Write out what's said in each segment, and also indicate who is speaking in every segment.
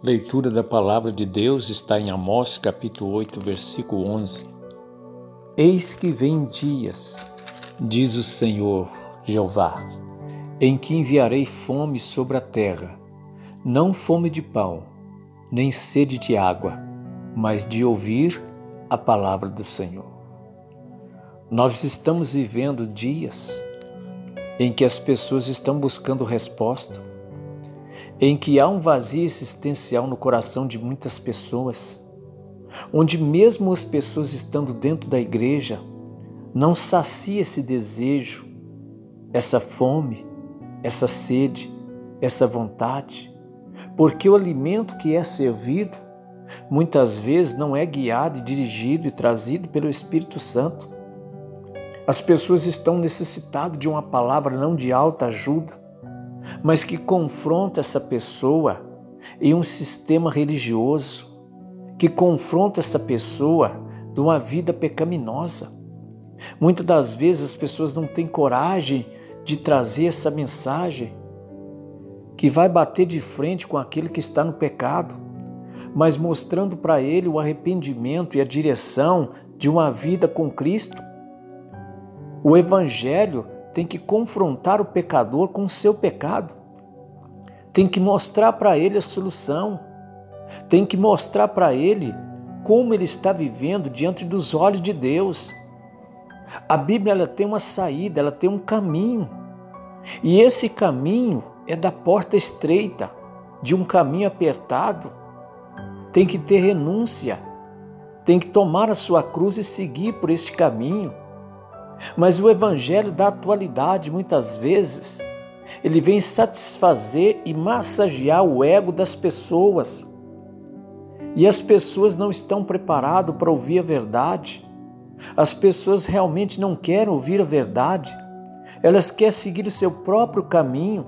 Speaker 1: Leitura da Palavra de Deus está em Amós, capítulo 8, versículo 11. Eis que vem dias, diz o Senhor Jeová, em que enviarei fome sobre a terra, não fome de pão, nem sede de água, mas de ouvir a palavra do Senhor. Nós estamos vivendo dias em que as pessoas estão buscando resposta, em que há um vazio existencial no coração de muitas pessoas, onde mesmo as pessoas estando dentro da igreja, não sacia esse desejo, essa fome, essa sede, essa vontade, porque o alimento que é servido, muitas vezes não é guiado e dirigido e trazido pelo Espírito Santo. As pessoas estão necessitadas de uma palavra não de alta ajuda, mas que confronta essa pessoa em um sistema religioso, que confronta essa pessoa de uma vida pecaminosa. Muitas das vezes as pessoas não têm coragem de trazer essa mensagem que vai bater de frente com aquele que está no pecado, mas mostrando para ele o arrependimento e a direção de uma vida com Cristo. O Evangelho tem que confrontar o pecador com o seu pecado, tem que mostrar para ele a solução, tem que mostrar para ele como ele está vivendo diante dos olhos de Deus. A Bíblia ela tem uma saída, ela tem um caminho, e esse caminho é da porta estreita, de um caminho apertado. Tem que ter renúncia, tem que tomar a sua cruz e seguir por este caminho. Mas o Evangelho da atualidade, muitas vezes, ele vem satisfazer e massagear o ego das pessoas. E as pessoas não estão preparadas para ouvir a verdade. As pessoas realmente não querem ouvir a verdade. Elas querem seguir o seu próprio caminho.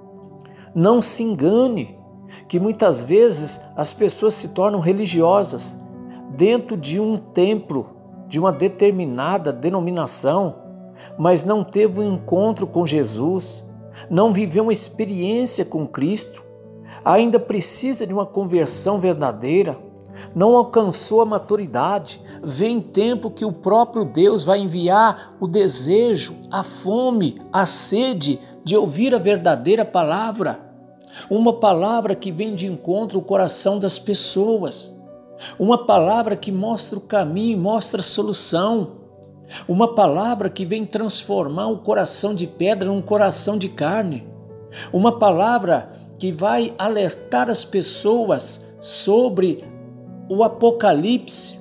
Speaker 1: Não se engane, que muitas vezes as pessoas se tornam religiosas dentro de um templo, de uma determinada denominação, mas não teve um encontro com Jesus, não viveu uma experiência com Cristo, ainda precisa de uma conversão verdadeira, não alcançou a maturidade. Vem tempo que o próprio Deus vai enviar o desejo, a fome, a sede de ouvir a verdadeira palavra, uma palavra que vem de encontro ao coração das pessoas, uma palavra que mostra o caminho, mostra a solução, uma palavra que vem transformar o coração de pedra num coração de carne, uma palavra que vai alertar as pessoas sobre o Apocalipse,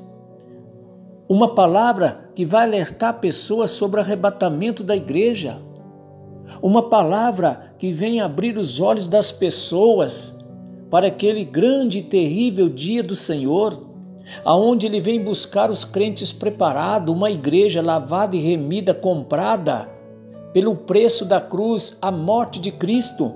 Speaker 1: uma palavra que vai alertar pessoas sobre o arrebatamento da igreja, uma palavra que vem abrir os olhos das pessoas para aquele grande e terrível dia do Senhor, aonde Ele vem buscar os crentes preparados, uma igreja lavada e remida, comprada pelo preço da cruz, a morte de Cristo.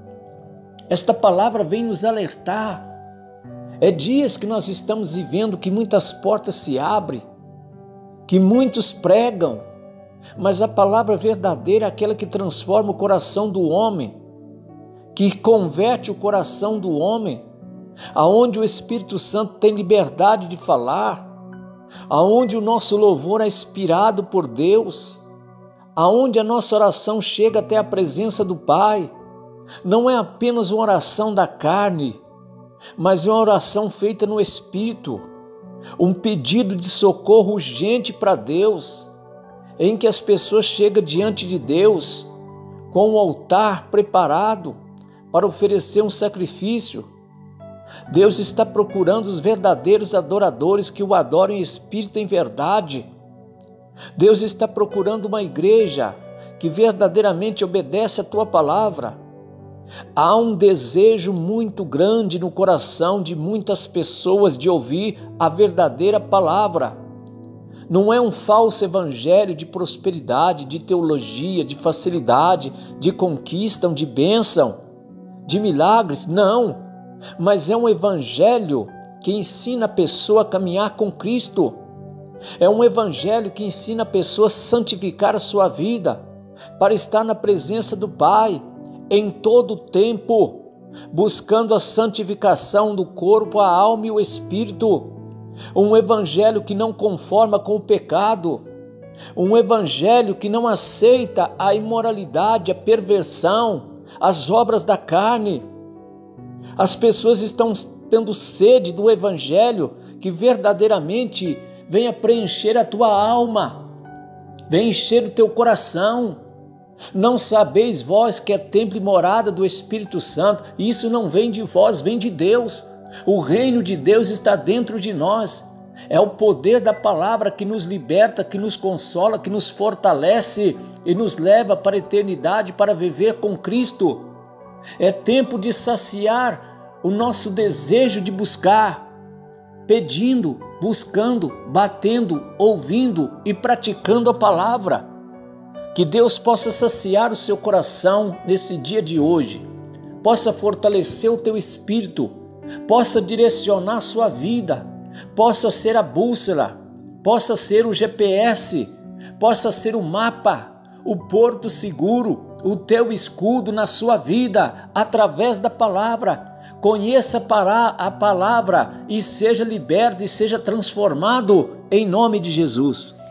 Speaker 1: Esta palavra vem nos alertar. É dias que nós estamos vivendo que muitas portas se abrem, que muitos pregam, mas a palavra verdadeira é aquela que transforma o coração do homem, que converte o coração do homem, aonde o Espírito Santo tem liberdade de falar, aonde o nosso louvor é inspirado por Deus, aonde a nossa oração chega até a presença do Pai. Não é apenas uma oração da carne, mas é uma oração feita no Espírito, um pedido de socorro urgente para Deus, em que as pessoas chegam diante de Deus com o altar preparado para oferecer um sacrifício. Deus está procurando os verdadeiros adoradores que o adorem em espírito e em verdade. Deus está procurando uma igreja que verdadeiramente obedece a tua palavra. Há um desejo muito grande no coração de muitas pessoas de ouvir a verdadeira palavra. Não é um falso evangelho de prosperidade, de teologia, de facilidade, de conquista, de bênção, de milagres, não, mas é um evangelho que ensina a pessoa a caminhar com Cristo, é um evangelho que ensina a pessoa a santificar a sua vida, para estar na presença do Pai, em todo o tempo, buscando a santificação do corpo, a alma e o espírito. Um evangelho que não conforma com o pecado, um evangelho que não aceita a imoralidade, a perversão, as obras da carne. As pessoas estão tendo sede do evangelho que verdadeiramente venha preencher a tua alma, venha encher o teu coração. Não sabeis vós que é templo e morada do Espírito Santo? Isso não vem de vós, vem de Deus. O reino de Deus está dentro de nós. É o poder da palavra que nos liberta, que nos consola, que nos fortalece e nos leva para a eternidade, para viver com Cristo. É tempo de saciar o nosso desejo de buscar, pedindo, buscando, batendo, ouvindo e praticando a palavra. Que Deus possa saciar o seu coração nesse dia de hoje, possa fortalecer o teu espírito, possa direcionar a sua vida, possa ser a bússola, possa ser o GPS, possa ser o mapa, o porto seguro, o teu escudo na sua vida, através da palavra. Conheça a palavra e seja liberto e seja transformado em nome de Jesus.